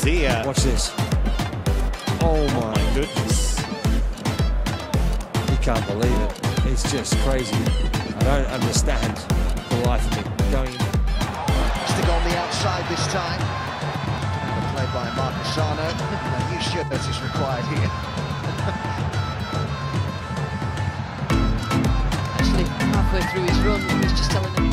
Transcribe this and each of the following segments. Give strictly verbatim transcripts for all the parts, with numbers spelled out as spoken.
Garcia. Watch this. Oh my, my goodness. You can't believe it. It's just crazy. I don't understand for the life of me. Going Stick on the outside this time. Played by Marcosano. A new shirt is required here. Actually, halfway through his run, he was just telling him.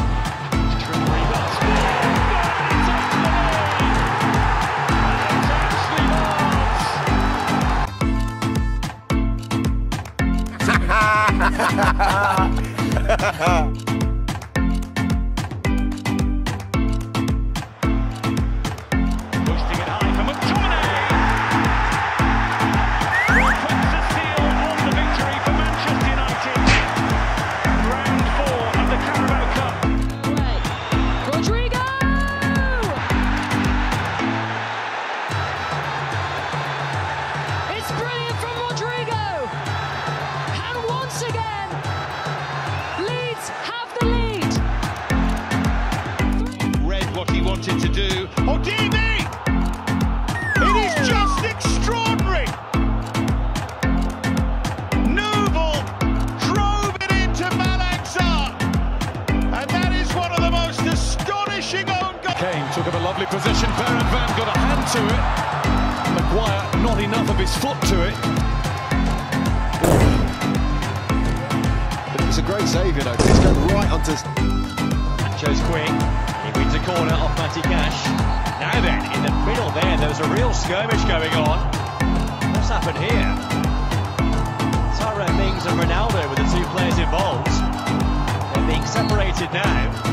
To do. Oh, D B! It is just extraordinary! Nouvel drove it into Malaxar, and that is one of the most astonishing own goals. Kane took up a lovely position, Baron Van got a hand to it. Maguire, not enough of his foot to it. But it was a great save, you know, it's going right onto... Shows quick. He wins a corner off Matty Cash. Now then, in the middle there, there's a real skirmish going on. What's happened here? Tyrone Mings and Ronaldo were the two players involved. They're being separated now.